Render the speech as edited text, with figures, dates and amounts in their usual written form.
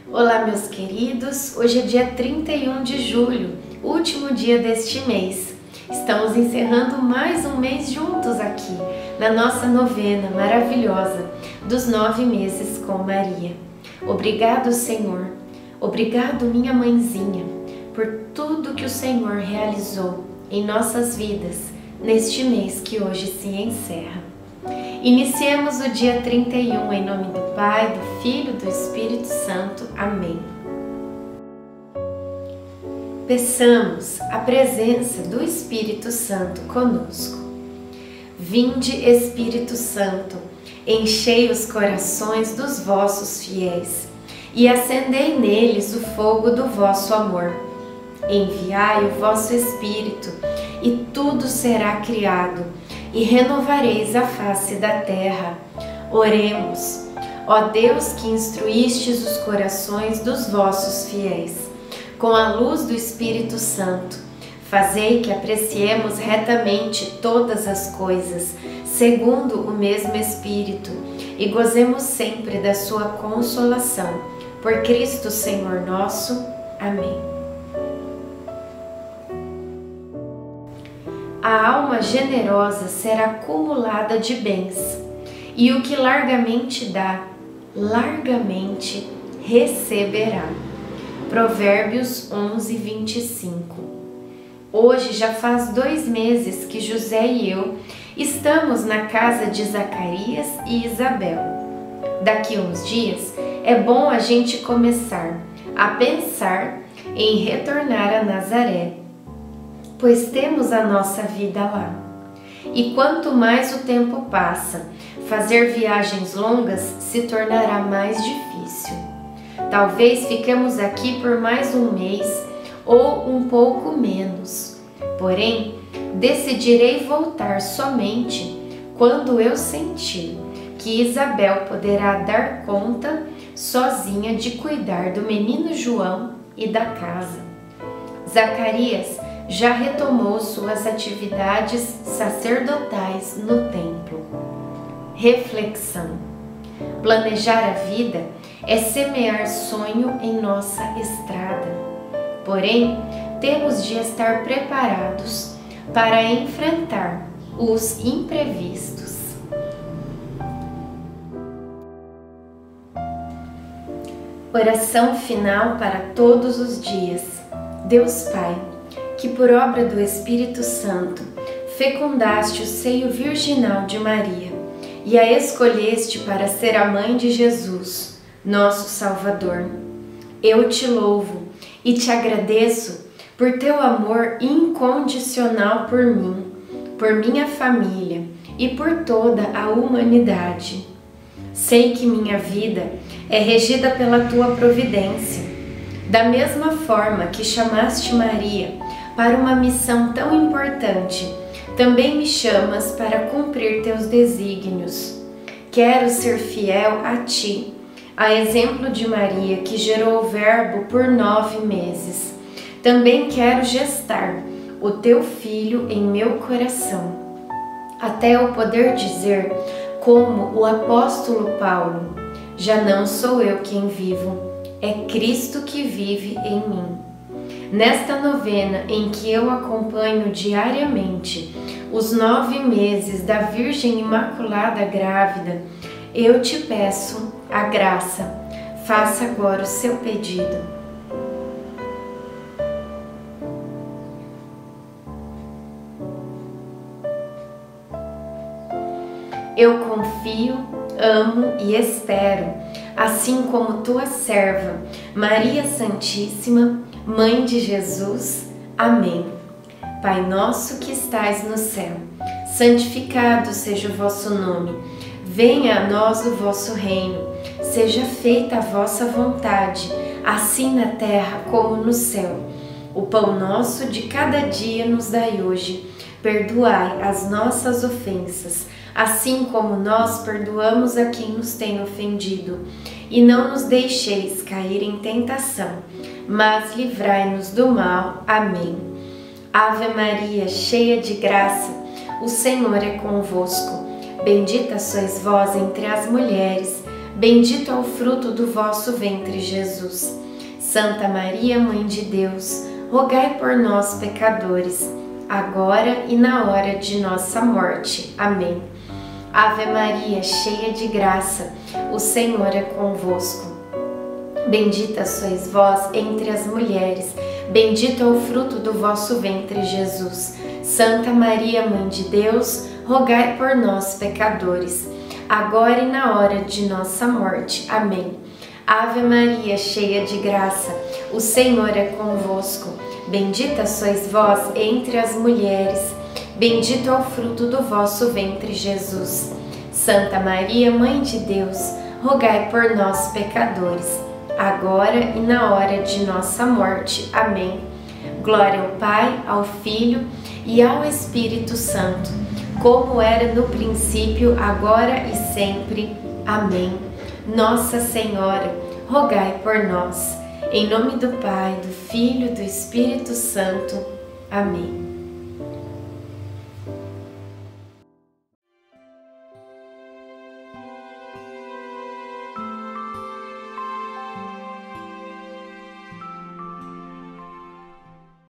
Olá, meus queridos! Hoje é dia 31 de julho, último dia deste mês. Estamos encerrando mais um mês juntos aqui, na nossa novena maravilhosa dos 9 meses com Maria. Obrigado, Senhor. Obrigado, minha mãezinha, por tudo que o Senhor realizou em nossas vidas neste mês que hoje se encerra. Iniciemos o dia 31 em nome do Pai, do Filho e do Espírito Santo. Amém. Peçamos a presença do Espírito Santo conosco. Vinde, Espírito Santo, enchei os corações dos vossos fiéis e acendei neles o fogo do vosso amor. Enviai o vosso Espírito e tudo será criado e renovareis a face da terra. Oremos. Ó Deus, que instruístes os corações dos vossos fiéis, com a luz do Espírito Santo, fazei que apreciemos retamente todas as coisas, segundo o mesmo Espírito, e gozemos sempre da sua consolação. Por Cristo Senhor nosso. Amém. A alma generosa será acumulada de bens, e o que largamente dá, largamente receberá. Provérbios 11, 25. Hoje já faz 2 meses que José e eu estamos na casa de Zacarias e Isabel. Daqui uns dias é bom a gente começar a pensar em retornar a Nazaré, pois temos a nossa vida lá. E quanto mais o tempo passa, fazer viagens longas se tornará mais difícil. Talvez fiquemos aqui por mais um mês ou um pouco menos. Porém, decidirei voltar somente quando eu sentir que Isabel poderá dar conta sozinha de cuidar do menino João e da casa. Zacarias já retomou suas atividades sacerdotais no templo. Reflexão. Planejar a vida é semear sonho em nossa estrada. Porém, temos de estar preparados para enfrentar os imprevistos. Oração final para todos os dias. Deus Pai, que por obra do Espírito Santo fecundaste o seio virginal de Maria e a escolheste para ser a mãe de Jesus, nosso Salvador. Eu te louvo e te agradeço por teu amor incondicional por mim, por minha família e por toda a humanidade. Sei que minha vida é regida pela tua providência. Da mesma forma que chamaste Maria para uma missão tão importante, também me chamas para cumprir teus desígnios. Quero ser fiel a ti, a exemplo de Maria, que gerou o Verbo por 9 meses. Também quero gestar o teu Filho em meu coração, até eu poder dizer, como o apóstolo Paulo: já não sou eu quem vivo, é Cristo que vive em mim. Nesta novena em que eu acompanho diariamente os 9 meses da Virgem Imaculada Grávida, eu te peço a graça. Faça agora o seu pedido. Eu confio, amo e espero, assim como tua serva, Maria Santíssima, Mãe de Jesus. Amém. Pai nosso que estais no céu, santificado seja o vosso nome. Venha a nós o vosso reino. Seja feita a vossa vontade, assim na terra como no céu. O pão nosso de cada dia nos dai hoje. Perdoai as nossas ofensas, assim como nós perdoamos a quem nos tem ofendido. E não nos deixeis cair em tentação, mas livrai-nos do mal. Amém. Ave Maria, cheia de graça, o Senhor é convosco. Bendita sois vós entre as mulheres, Bendito é o fruto do vosso ventre, Jesus. Santa Maria, Mãe de Deus, rogai por nós, pecadores, agora e na hora de nossa morte. Amém. Ave Maria, cheia de graça, o Senhor é convosco. Bendita sois vós entre as mulheres, bendito é o fruto do vosso ventre, Jesus. Santa Maria, Mãe de Deus, rogai por nós, pecadores, agora e na hora de nossa morte. Amém. Ave Maria, cheia de graça, o Senhor é convosco. Bendita sois vós entre as mulheres, bendito é o fruto do vosso ventre, Jesus. Santa Maria, Mãe de Deus, rogai por nós, pecadores, agora e na hora de nossa morte. Amém. Glória ao Pai, ao Filho e ao Espírito Santo, como era no princípio, agora e sempre. Amém. Nossa Senhora, rogai por nós. Em nome do Pai, do Filho e do Espírito Santo. Amém.